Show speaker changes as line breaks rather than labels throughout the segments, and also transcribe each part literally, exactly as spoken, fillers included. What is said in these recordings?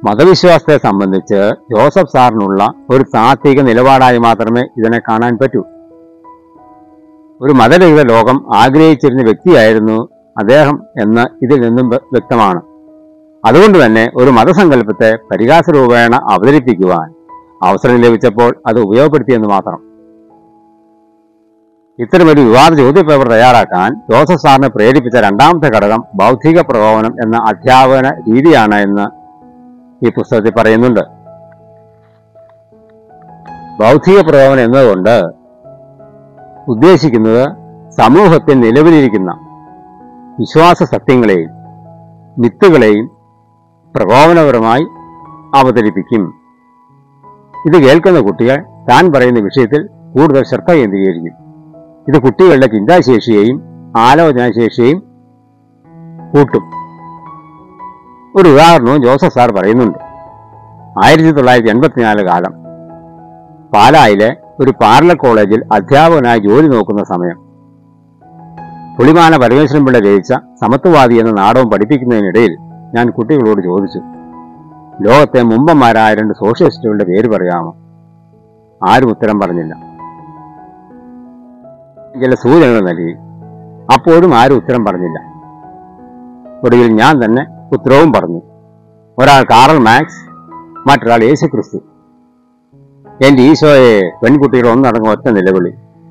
മതവിശ്വാസത്തെ സംബന്ധിച്ച് ജോസഫ് സാറിനുള്ള ഒരു താത്വിക നിലപാടായി മാത്രമേ ഇതിനെ കാണാൻ പറ്റൂ. ഒരു മതരഹിത ലോകം ആഗ്രഹിച്ചിരുന്ന വ്യക്തിയായിരുന്നു അദ്ദേഹം എന്ന് ഇതിൽ നിന്നും വ്യക്തമാണ്. അതുകൊണ്ട് തന്നെ ഒരു മതസങ്കല്പത്തെ പരിഹാസരൂപേണ അവതരിപ്പിക്കുവാൻ അവസരം ലഭിച്ചപ്പോൾ അത് ഉപയോഗപ്പെടുത്തിയെന്ന് മാത്രം. ഇത്തരമൊരു വിവാദ ചോദ്യപേപ്പർ തയ്യാറാക്കാൻ ജോസഫ് സാറിനെ പ്രേരിപ്പിച്ച രണ്ടാമത്തെ ഘടകം ബൗദ്ധിക പ്രകോപനം എന്ന അധ്യാപന രീതിയാണ് എന്ന് ഈ പുസ്തകത്തിൽ പറയുന്നുണ്ട്. ബൗദ്ധിക പ്രകോപനം എന്നതുകൊണ്ട് ഉദ്ദേശിക്കുന്നത് സമൂഹത്തിൽ നിലവിലിരിക്കുന്ന വിശ്വാസ സത്യങ്ങളെയും മിത്തുകളെയും പ്രകോപനപരമായി അവതരിപ്പിക്കും. ഇത് കേൾക്കുന്ന കുട്ടികൾ താൻ പറയുന്ന വിഷയത്തിൽ കൂടുതൽ ശ്രദ്ധ കേന്ദ്രീകരിക്കും. ഇത് കുട്ടികളുടെ ചിന്താശേഷിയെയും ആലോചനാശേഷിയെയും കൂട്ടും. ഒരു ഉദാഹരണവും ജോസഫ് സാർ പറയുന്നുണ്ട്. ആയിരത്തി തൊള്ളായിരത്തി എൺപത്തിനാല് കാലം പാലായിലെ ഒരു പാരലൽ കോളേജിൽ അധ്യാപകനായി ജോലി നോക്കുന്ന സമയം പുളിമാന പരമേശ്വരൻ പിള്ള രചിച്ച സമത്വവാദി എന്ന നാടകം പഠിപ്പിക്കുന്നതിനിടയിൽ ഞാൻ കുട്ടികളോട് ചോദിച്ചു, ലോകത്തെ മുമ്പന്മാരായ രണ്ട് സോഷ്യലിസ്റ്റുകളുടെ പേര് പറയാമോ? ആരും ഉത്തരം പറഞ്ഞില്ല. ചില സൂചനകൾ നൽകി. അപ്പോഴും ആരും ഉത്തരം പറഞ്ഞില്ല. ഒടുവിൽ ഞാൻ തന്നെ ഉത്തരവും പറഞ്ഞു. ഒരാൾ കാറൽ മാക്സ്, മറ്റൊരാൾ യേശു ക്രിസ്തു. എന്റെ ഈശോയെ പെൺകുട്ടികൾ ഒന്നടങ്കം ഒറ്റ നിലവിളി.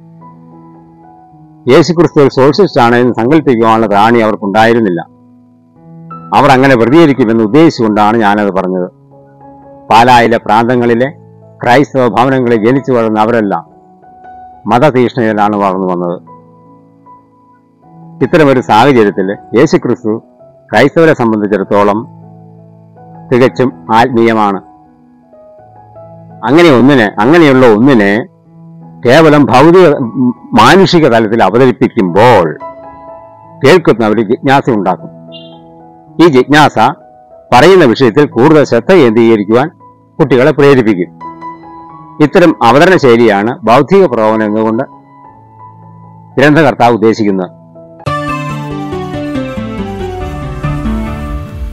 യേശു ക്രിസ്തു ഒരു സോഷ്യലിസ്റ്റ് ആണ് എന്ന് സങ്കല്പിക്കുവാനുള്ള റാണി അവർക്കുണ്ടായിരുന്നില്ല. അവർ അങ്ങനെ പ്രതികരിക്കുമെന്ന് ഉദ്ദേശിച്ചുകൊണ്ടാണ് ഞാനത് പറഞ്ഞത്. പാലായിലെ പ്രാന്തങ്ങളിലെ ക്രൈസ്തവ ഭവനങ്ങളിൽ ജനിച്ചു വളർന്ന അവരെല്ലാം മതതീഷ്ണതയിലാണ് വളർന്നു വന്നത്. ഇത്തരമൊരു സാഹചര്യത്തിൽ യേശു ക്രിസ്തു ക്രൈസ്തവരെ സംബന്ധിച്ചിടത്തോളം തികച്ചും ആത്മീയമാണ്. അങ്ങനെ ഒന്നിനെ അങ്ങനെയുള്ള ഒന്നിനെ കേവലം ഭൗതിക മാനുഷിക തലത്തിൽ അവതരിപ്പിക്കുമ്പോൾ കേൾക്കുന്നവർ ജിജ്ഞാസ ഉണ്ടാക്കും. ഈ ജിജ്ഞാസ പറയുന്ന വിഷയത്തിൽ കൂടുതൽ ശ്രദ്ധ കേന്ദ്രീകരിക്കുവാൻ കുട്ടികളെ പ്രേരിപ്പിക്കും. ഇത്തരം അവതരണ ശൈലിയാണ് ബൗദ്ധിക പ്രകോപനം എന്നുകൊണ്ട് ഗ്രന്ഥകർത്താവ് ഉദ്ദേശിക്കുന്നത്.